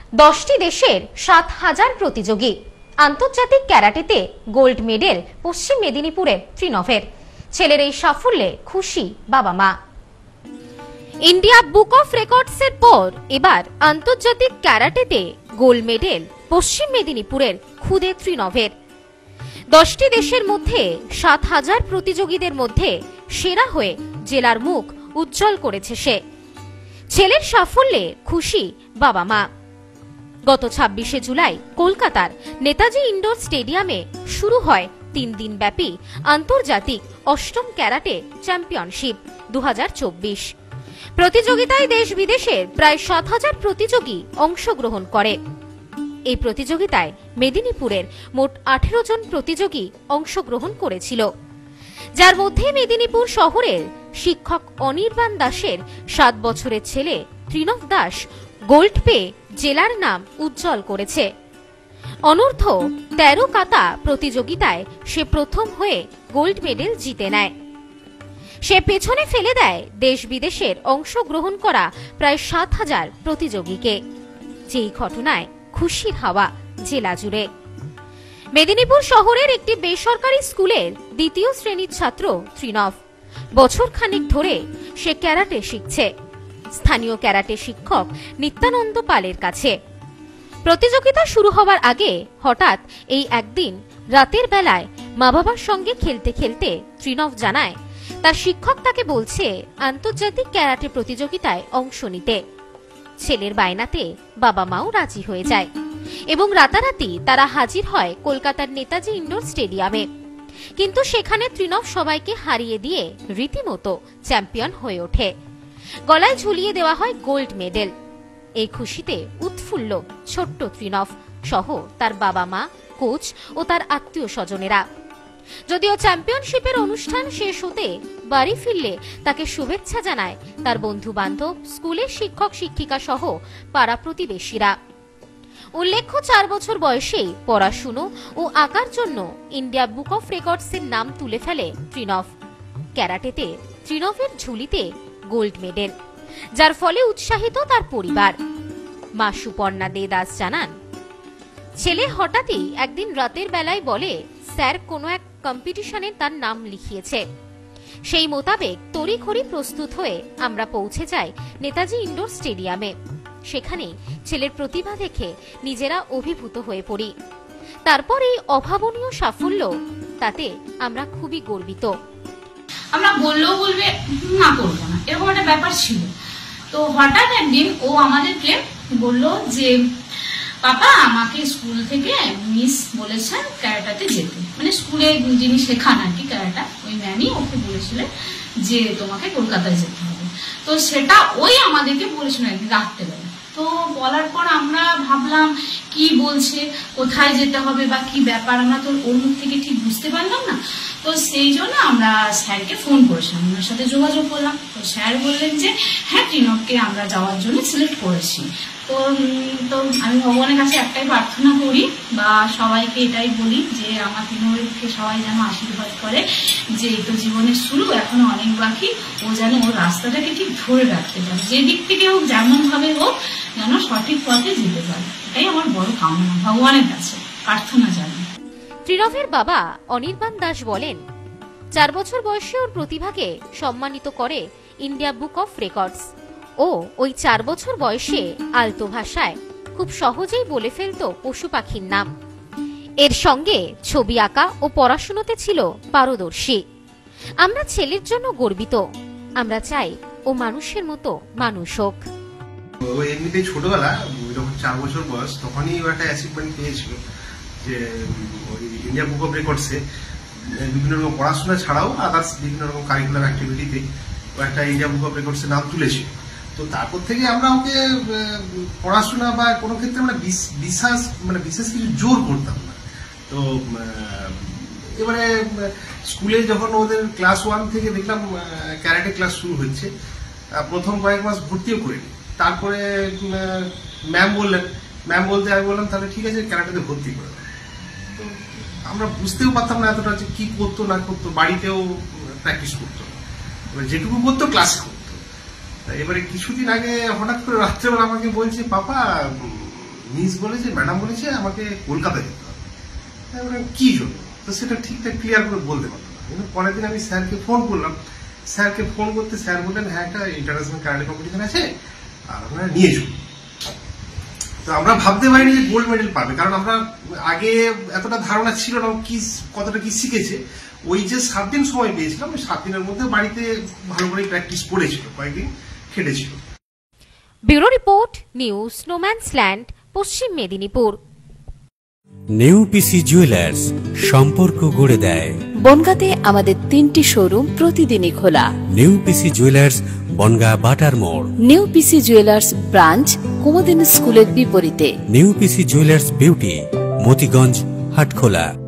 10টি দেশের 7,000 প্রতিযোগী। আন্তর্জাতিক ক্যারাটেতে গোল্ড মেডেল পশ্চিম মেদিনীপুরের ত্রিনভের। ছেলের এই সাফল্যে খুশি বাবা মা। ইন্ডিয়া বুক অফ রেকর্ডসের পর এবার আন্তর্জাতিক ক্যারাটেতে গোল্ড মেডেল পশ্চিম মেদিনীপুরের খুদে ত্রিনভের। 10টি দেশের মধ্যে 7,000 প্রতিযোগীদের মধ্যে সেরা হয়ে জেলার মুখ উজ্জ্বল করেছে সে। ছেলের সাফল্যে খুশি বাবা মা। গত 26শে জুলাই কলকাতার নেতাজি ইন্ডোর স্টেডিয়ামে শুরু হয় 3 দিন ব্যাপী আন্তর্জাতিক অষ্টম ক্যারাটে চ্যাম্পিয়নশিপ 2024। প্রতিযোগিতায় দেশ বিদেশের প্রায় 7,000 প্রতিযোগী অংশগ্রহণ করে। এই প্রতিযোগিতায় মেদিনীপুরের মোট 18 জন প্রতিযোগী অংশগ্রহণ করেছিল, যার মধ্যে মেদিনীপুর শহরের শিক্ষক অনির্বাণ দাসের 7 বছরের ছেলে ত্রিনভ দাস গোল্ড পেয়ে জেলার নাম উজ্জ্বল করেছে। অনূর্ধ্ব 13 কাতা প্রতিযোগিতায় সে প্রথম হয়ে গোল্ড মেডেল জিতে নেয়। সে পেছনে ফেলে দেয় দেশ বিদেশের অংশগ্রহণ করা প্রায় 7,000 প্রতিযোগীকে। যেই ঘটনায় খুশির হাওয়া জেলা জুড়ে। মেদিনীপুর শহরের একটি বেসরকারি স্কুলের 2য় শ্রেণীর ছাত্র ত্রিনভ। বছর খানিক ধরে সে ক্যারাটে শিখছে স্থানীয় ক্যারাটে শিক্ষক নিত্যানন্দ পালের কাছে। প্রতিযোগিতা শুরু হওয়ার আগে হঠাৎ এই একদিন রাতের বেলায় মা বাবার সঙ্গে খেলতে খেলতে ত্রিনভ জানায় তার শিক্ষক তাকে বলছে আন্তর্জাতিক ক্যারাটে প্রতিযোগিতায় অংশ নিতে। ছেলের বায়নাতে বাবা মাও রাজি হয়ে যায় এবং রাতারাতি তারা হাজির হয় কলকাতার নেতাজি ইন্ডোর স্টেডিয়ামে। কিন্তু সেখানে ত্রিনভ সবাইকে হারিয়ে দিয়ে রীতিমতো চ্যাম্পিয়ন হয়ে ওঠে। গলায় ঝুলিয়ে দেওয়া হয় গোল্ড মেডেল। এই খুশিতে উৎফুল্ল ছোট্ট ত্রিনভ সহ তার বাবা মা, কোচ ও তার আত্মীয় স্বজনেরা। যদিও চ্যাম্পিয়নশিপের অনুষ্ঠান শেষ হতে বাড়ি ফিরলে তাকে শুভেচ্ছা জানায় তার বন্ধু বান্ধব, স্কুলের শিক্ষক শিক্ষিকা সহ পাড়া প্রতিবেশীরা। উল্লেখ্য 4 বছর বয়সেই পড়াশুনো ও আঁকার জন্য ইন্ডিয়া বুক অফ রেকর্ডসের নাম তুলে ফেলে ত্রিনভ। ক্যারাটেতে ত্রিনভের ঝুলিতে গোল্ড মেডেল, যার ফলে উৎসাহিত তার পরিবার। মা সুপর্ণা দে দাস জানান, ছেলে হঠাৎই একদিন রাতের বেলায় বলে স্যার কোনো এক কম্পিটিশনে তার নাম লিখিয়েছে। সেই মোতাবেক তড়িঘড়ি প্রস্তুত হয়ে আমরা পৌঁছে যাই নেতাজি ইন্ডোর স্টেডিয়ামে। সেখানে ছেলের প্রতিভা দেখে নিজেরা অভিভূত হয়ে পড়ি। তারপর এই অভাবনীয় সাফল্য, তাতে আমরা খুবই গর্বিত। আমরা বললেও বলবে না করবো না, এরকম একটা ব্যাপার ছিল। তো হঠাৎ একদিন ও আমাদেরকে বলল যে পাপা আমাকে স্কুল থেকে মিস বলেছেন ক্যারাটাতে যেতে, মানে স্কুলে যিনি শেখান আর কি ক্যারাটা, ওই ম্যামই ওকে বলেছিলেন যে তোমাকে কলকাতায় যেতে হবে। তো সেটা ওই আমাদেরকে বলেছিল একদিন রাত্রেবেলা। তো বলার পর আমরা ভাবলাম কি বলছে, কোথায় যেতে হবে বা কি ব্যাপার, আমরা তো ওর মুখ থেকে ঠিক বুঝতে পারলাম না। তো সেই জন্য আমরা স্যারকে ফোন করেছিলাম, ওনার সাথে যোগাযোগ করলাম। তো স্যার বললেন যে হ্যাঁ ত্রিনভকে আমরা যাওয়ার জন্য সিলেক্ট করেছি। তো আমি ভগবানের কাছে একটাই প্রার্থনা করি বা সবাইকে এটাই বলি যে আমার ত্রিনভকে সবাই যেন আশীর্বাদ করে যে এই তো জীবনের শুরু, এখনো অনেক বাকি। ও যেন ওর রাস্তাটাকে ঠিক ধরে রাখতে পারে, যে দিক থেকে হোক যেমন ভাবে হোক যেন সঠিক পথে যেতে পারে। এটাই আমার বড় কামনা, ভগবানের কাছে প্রার্থনা জানাই। ত্রিনভের বাবা অনির্বাণ দাস বলেন, 4 বছর বয়সে ওর প্রতিভাকে সম্মানিত করে ইন্ডিয়া বুক অফ রেকর্ডস। ও ওই 4 বছর বয়সে আলতো ভাষায় খুব সহজেই বলে ফেলত পশু পাখির নাম। এর সঙ্গে ছবি আঁকা ও পড়াশুনোতে ছিল পারদর্শী। আমরা ছেলের জন্য গর্বিত। আমরা চাই ও মানুষের মতো মানুষ হোক। ও এমনিতেই ছোটবেলা যখন 4 বছর বয়স তখনই ও একটা অ্যাচিভমেন্ট পেয়েছিল যে ওই ইন্ডিয়া বুক অফ রেকর্ডসে বিভিন্ন রকম পড়াশোনা ছাড়াও আদার্স বিভিন্ন রকম কারিকুলার অ্যাক্টিভিটিতে ও একটা ইন্ডিয়া বুক অফ রেকর্ডসের নাম তুলেছিল। তো তারপর থেকে আমরা ওকে পড়াশোনা বা কোনো ক্ষেত্রে আমরা বিশেষ কিছু জোর করতাম না। তো এবারে স্কুলে যখন ওদের ক্লাস 1 থেকে দেখলাম ক্যারাটে ক্লাস শুরু হচ্ছে, প্রথম কয়েক মাস ভর্তিও করিনি। তারপরে ম্যাম বলতে আমি বললাম তাহলে ঠিক আছে ক্যারাটেতে ভর্তি করে দাও। তো আমরা বুঝতেও পারতাম না এতটা যে কি করতো না করতো, বাড়িতেও প্র্যাকটিস করতো, যেটুকু করতো ক্লাসে করতো। এবারে কিছুদিন আগে হঠাৎ করে রাত্রেবেলা আমাকে বলছে পাপা মিস বলে যে ম্যাডাম বলেছে আমাকে কলকাতা যেতে হবে। আমি বললাম কি জন্য, তো সেটা ঠিকঠাক ক্লিয়ার করে বলতে পারলাম না। কিন্তু পরের দিন আমি স্যারকে ফোন করলাম, স্যারকে ফোন করতে স্যার বললেন হ্যাঁ একটা ইন্টারন্যাশনাল ক্যারাটে কম্পিটিশন আছে আর আপনারা নিয়ে যান। তো আমরা ভাবতে পারিনি যে গোল্ড মেডেল পাবে, কারণ আমরা আগে এতটা ধারণা ছিল না কি কতটা কি শিখেছে। ওই যে 7 দিন সময় পেয়েছিলাম, ওই 7 দিনের মধ্যে বাড়িতে ভালো করে প্র্যাকটিস করেছিল, কয়েকদিন খেটেছিল। ব্যুরো রিপোর্ট, নিউজ স্নোম্যান্সল্যান্ড, Paschim Medinipur. New PC jewellers, সম্পর্ক গড়ে দেয়। বনগাঁতে আমাদের 3টি শোরুম প্রতিদিনই খোলা। নিউ পিসি জুয়েলার্স, বনগাঁ বাটার মোড়। New PC jewellers branch, Kumudini স্কুলের বিপরীতে। New PC jewellers beauty, Motiganj, Hatkhola.